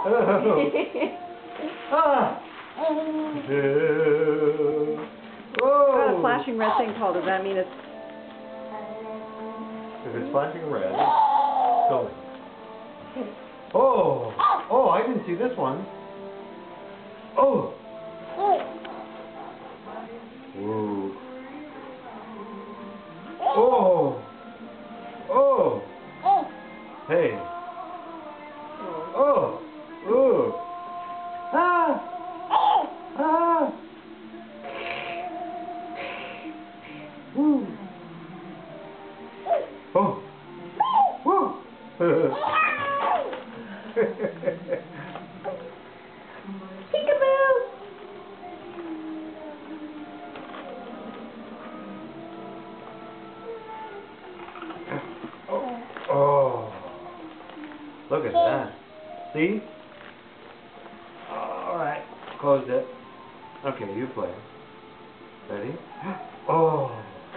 Ah. Got a flashing red thing, Paul. Does that mean it's... If it's flashing red, go. Oh! Oh, I didn't see this one. Oh! Whoa. Oh! Oh! Hey! Oh! Ooh! Ah! Ah! Woo! Oh! Woo! Peekaboo! Oh! Look at that. See? Alright. Closed it. Okay, you play. Ready? Oh!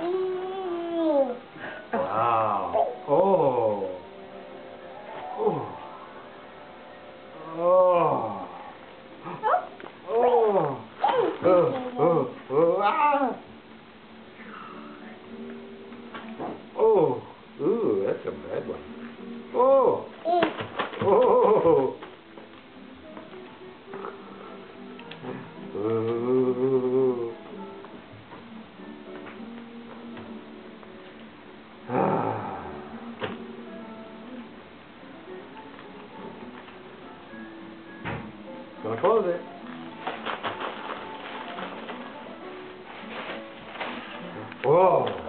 Wow. Oh! Oh! Oh! Oh! Oh! Oh! Ah! Oh! Ooh, that's a bad one. Oh! Oh! Ooh. Ah. Gonna close it. Whoa!